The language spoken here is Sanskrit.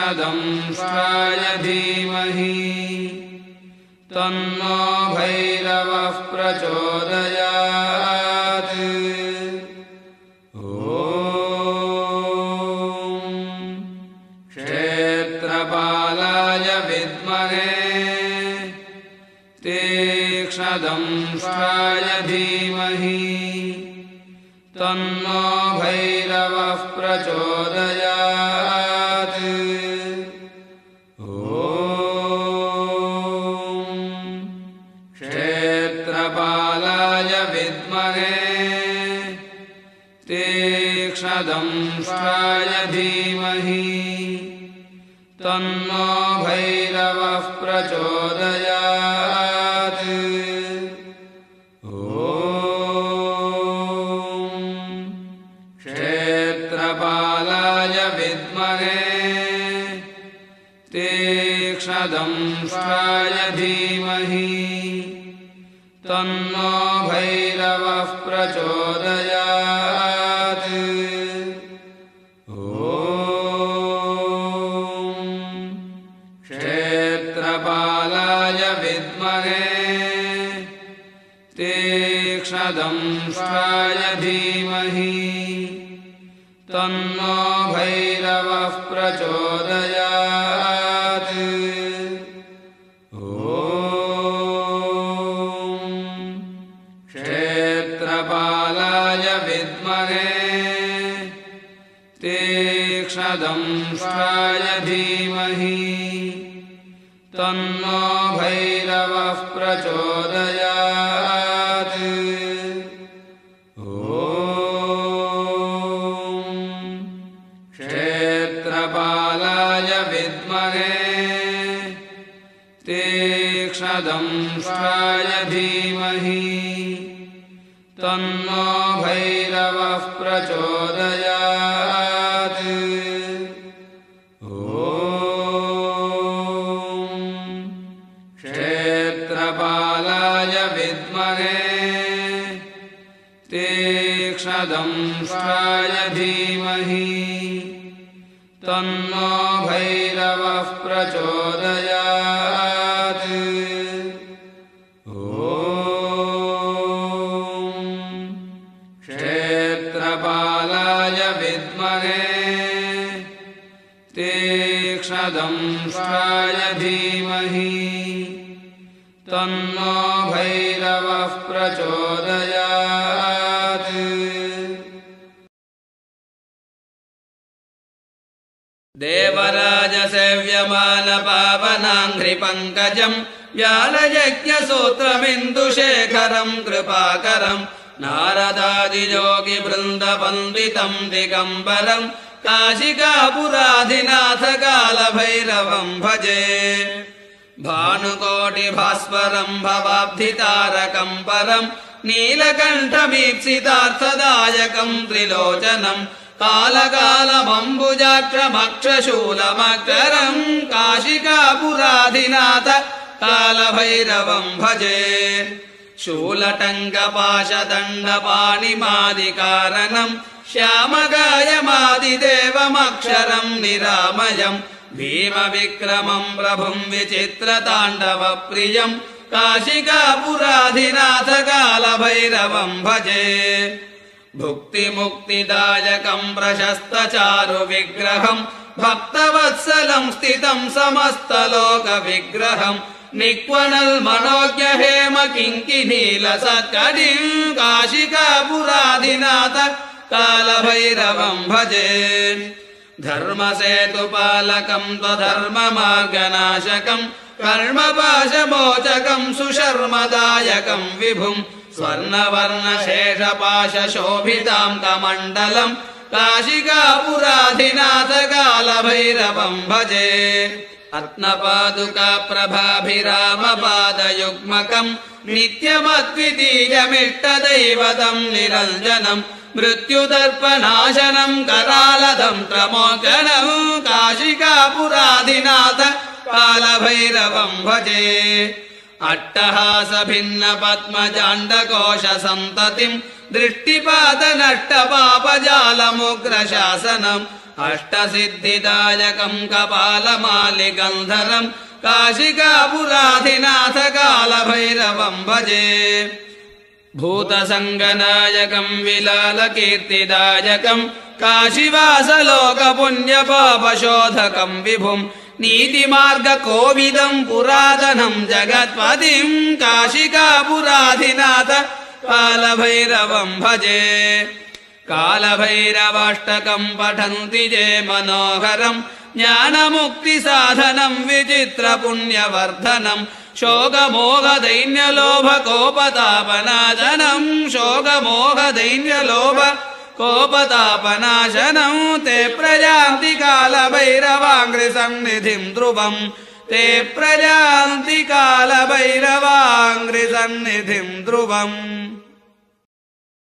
तीक्ष्णदंष्ट्राय धीमहि तन्नो भैरवः प्रचोदयात्। ॐ क्षेत्रपालाय विद्महे तीक्ष्णदंष्ट्राय धीमहि तन्नो भैरवः प्रचोदयात्। ॐ क्षेत्रपालाय विद्महे तीक्ष्णदंष्ट्राय धीमहि तन्नो भैरवः प्रचोदयात्। ॐ क्षेत्रपालाय विद्महे तीक्ष्णदंष्ट्राय धीमहि तन्नो भैरवः प्रचोदयात्। ॐ क्षेत्रपालाय विद्महे तीक्ष्णदंष्ट्राय धीमहि तन्नो भैरवः प्रचोदयात्। ॐ क्षेत्रपालाय विद्महे तीक्ष्णदंष्ट्राय धीमहि तन्नो भैरवः प्रचोदयात्। ॐ क्षेत्रपालाय विद्महे तीक्ष्णदंष्ट्राय धीमहि तन्नो भैरवः प्रचोदयात्। ॐ क्षेत्रपालाय विद्महे तीक्ष्णदंष्ट्राय धीमहि तन्नो भैरवः प्रचोदयात्। ॐ क्षेत्रपालाय विद्महे तीक्ष्णदंष्ट्राय धीमहि तन्नो भैरवः प्रचोदयात्। देवराजसेव्यमानपावनाङ्घ्रिपङ्कजं व्यालयज्ञसूत्रमिन्दुशेखरं कृपाकरं नारदादियोगिवृन्दवन्दितं दिगम्बरं काशिकापुराधिनाथकालभैरवं भजे। भानुकोटिभास्वरं भवाब्धितारकं परं नीलकण्ठमीप्सितार्थदायकं त्रिलोचनं कालकालमम्बुजाक्षमक्षशूलमक्षरं काशिकापुराधिनाथ कालभैरवं भजे। शूलटङ्कपाशदण्डपाणिमादिकारणं श्यामगायमादिदेवमक्षरं निरामयं भीमविक्रमं प्रभुं विचित्रताण्डवप्रियं काशिकापुराधिनाथ कालभैरवं भजे। भुक्तिमुक्तिदायकं प्रशस्तचारुविग्रहं भक्तवत्सलं स्थितं समस्तलोकविग्रहं निक्वणल्मनोज्ञहेम किङ्किनीलसत्कटिं काशिकापुराधिनाथ कालभैरवं भजे। धर्मसेतुपालकं त्वधर्ममार्गनाशकं कर्मपाशमोचकं सुशर्मदायकं विभुं स्वर्णवर्णशेषपाशशोभितां कमण्डलं काशिकापुराधिनाथ कालभैरवं भजे। रत्नपादुकाप्रभाभिरामपादयुग्मकं नित्यमद्वितीयमिष्टदैवतं निरञ्जनं मृत्युदर्पनाशनं करालतन्त्रमोचनं काशिकापुराधिनाथ कालभैरवं भजे। अट्टहासभिन्नपद्मजाण्डकोशसन्ततिं दृष्टिपातनष्टपापजालमुग्रशासनम् अष्टसिद्धिदायकम् कपालमालिगन्धरम् काशिकापुराधिनाथ कालभैरवम् भजे भूतसङ्गनायकम् विलालकीर्तिदायकम् काशीवासलोकपुण्यपापशोधकम् विभुम् नीतिमार्गकोविदम् पुरातनम् जगत्पतिम् काशिकापुराधिनाथ कालभैरवम् भजे कालभैरवाष्टकम् पठन्ति ये मनोहरम् ज्ञानमुक्तिसाधनम् विचित्रपुण्यवर्धनम् शोकमोहदैन्यलोभकोपतापनाशनम् शोकमोहदैन्यलोभकोपतापनाशनम् ते प्रयान्ति कालभैरवाङ्घ्रिसन्निधिम् ध्रुवम् ते प्रयान्ति कालभैरवाङ्घ्रिसन्निधिम् ध्रुवम्।